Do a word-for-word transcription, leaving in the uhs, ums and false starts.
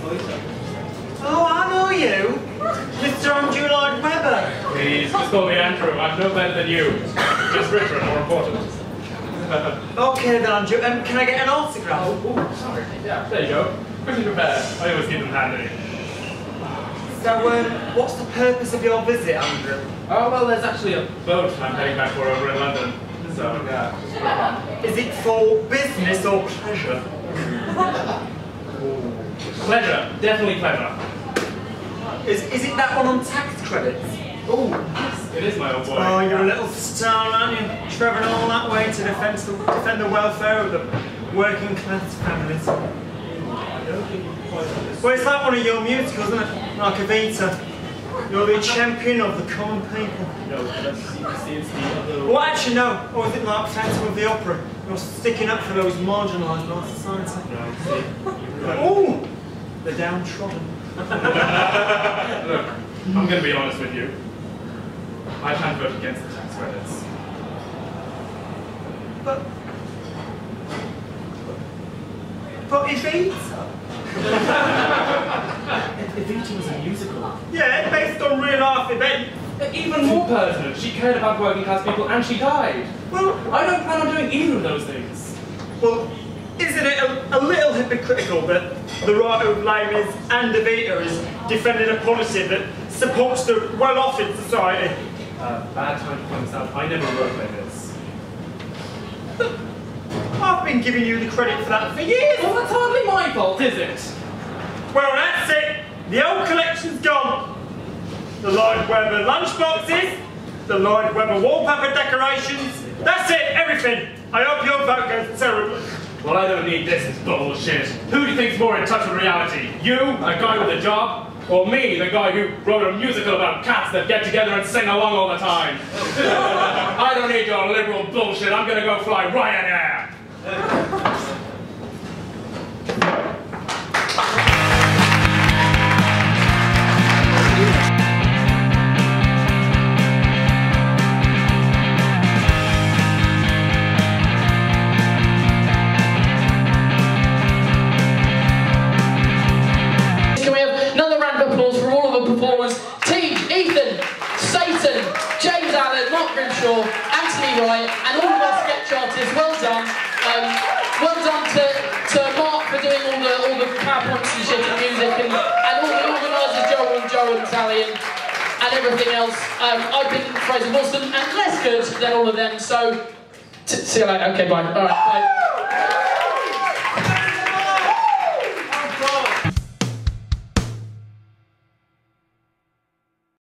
Oh, I know you. Mister Andrew Lloyd Webber. Please, just call me Andrew. I'm no better than you. Just richer and more important. Okay then, Andrew. Um, can I get an autograph? Oh, oh, sorry. Yeah, there you go. Quickly prepared. I always keep them handy. So, um, what's the purpose of your visit, Andrew? Oh, well, there's actually a boat I'm heading back for over in London. So, yeah, just for fun. Is it for business or pleasure? Pleasure. Definitely pleasure. Is, is it that one on tax credits? Oh, yes, it is my old boy. Oh, you're a little star, aren't you? Travelling all that way to defend the, defend the welfare of the working class families. I don't think you can quite understand. Well, it's like one of your musicals, isn't it? Like Evita. You're the champion of the common people. No, that's, you can see it's the other... Well, actually, no. Or is it like Phantom of the Opera? You're sticking up for those marginalised in our society. No, see. Oh! The downtrodden. Look, I'm going to be honest with you. I can't vote against the tax credits. But... But Evita? Evita was a musical. Yeah, based on real life events. Even more pertinent, she cared about working class people and she died. Well, I don't plan on doing either of those things. Well, isn't it a, a little hypocritical that the writer of Les Mis and Evita is defending a policy that supports the well-off in society? Uh, bad time to point this out. I never wrote Les Mis. I've been giving you the credit for that for years. Well, that's hardly my fault, is it? Well, that's it. The old collection's gone. The Lloyd Webber lunchboxes, the Lloyd Webber wallpaper decorations. That's it, everything. I hope your vote goes terribly. Well, I don't need this, it's bullshit. Who do you think's more in touch with reality? You, a guy with a job? Or me, the guy who wrote a musical about cats that get together and sing along all the time? I don't need your liberal bullshit. I'm gonna go fly Ryanair. Grimshaw, Anthony Wright, and all of our sketch artists. Well done. Um, well done to, to Mark for doing all the all the PowerPoints and shit and music, and, and all the organisers, Joel and Joe and Sally and, and everything else. Um, I've been Fraser Wilson, and less good than all of them. So, t see you later. Okay, bye. All right, bye.